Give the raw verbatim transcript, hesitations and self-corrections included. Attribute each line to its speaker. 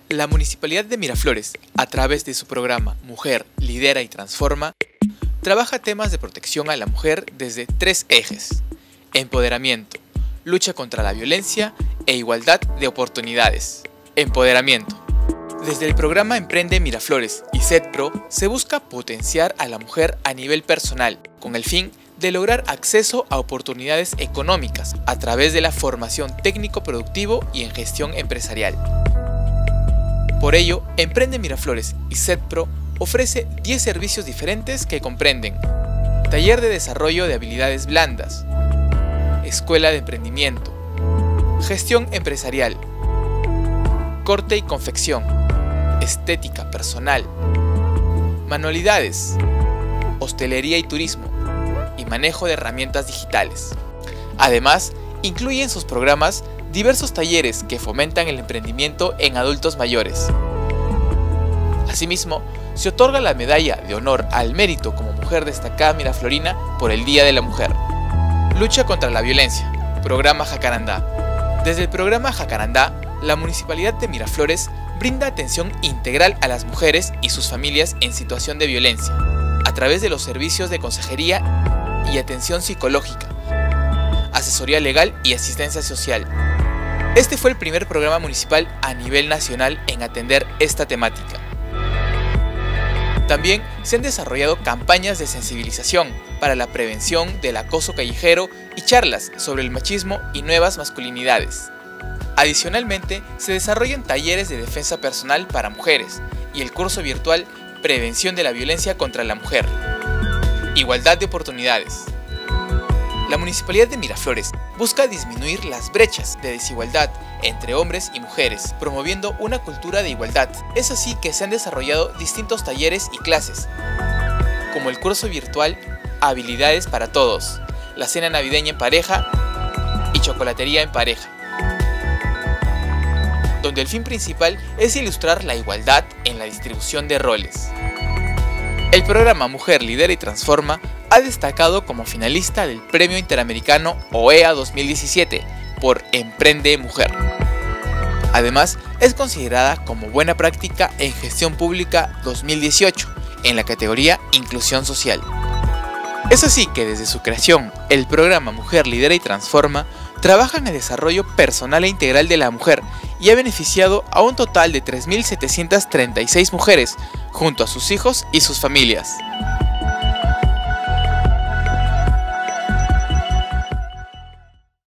Speaker 1: La Municipalidad de Miraflores, a través de su programa Mujer, Lidera y Transforma, trabaja temas de protección a la mujer desde tres ejes: empoderamiento, lucha contra la violencia e igualdad de oportunidades. Empoderamiento. Desde el programa Emprende Miraflores y SEDPRO se busca potenciar a la mujer a nivel personal, con el fin de lograr acceso a oportunidades económicas a través de la formación técnico-productivo y en gestión empresarial. Por ello, Emprende Miraflores y SEDPRO ofrece diez servicios diferentes que comprenden: taller de desarrollo de habilidades blandas, escuela de emprendimiento, gestión empresarial, corte y confección, estética personal, manualidades, hostelería y turismo y manejo de herramientas digitales. Además, incluye en sus programas diversos talleres que fomentan el emprendimiento en adultos mayores. Asimismo, se otorga la medalla de honor al mérito como mujer destacada miraflorina por el Día de la Mujer. Lucha contra la violencia. Programa Jacarandá. Desde el programa Jacarandá, la Municipalidad de Miraflores brinda atención integral a las mujeres y sus familias en situación de violencia, a través de los servicios de consejería y atención psicológica, asesoría legal y asistencia social. Este fue el primer programa municipal a nivel nacional en atender esta temática. También se han desarrollado campañas de sensibilización para la prevención del acoso callejero y charlas sobre el machismo y nuevas masculinidades. Adicionalmente, se desarrollan talleres de defensa personal para mujeres y el curso virtual Prevención de la Violencia contra la Mujer. Igualdad de oportunidades. La Municipalidad de Miraflores busca disminuir las brechas de desigualdad entre hombres y mujeres, promoviendo una cultura de igualdad. Es así que se han desarrollado distintos talleres y clases, como el curso virtual Habilidades para Todos, la cena navideña en pareja y chocolatería en pareja, donde el fin principal es ilustrar la igualdad en la distribución de roles. El programa Mujer, Lidera y Transforma ha destacado como finalista del Premio Interamericano O E A dos mil diecisiete por Emprende Mujer. Además, es considerada como buena práctica en Gestión Pública dos mil dieciocho en la categoría Inclusión Social. Es así que desde su creación, el programa Mujer, Lidera y Transforma trabaja en el desarrollo personal e integral de la mujer y ha beneficiado a un total de tres mil setecientas treinta y seis mujeres, junto a sus hijos y sus familias.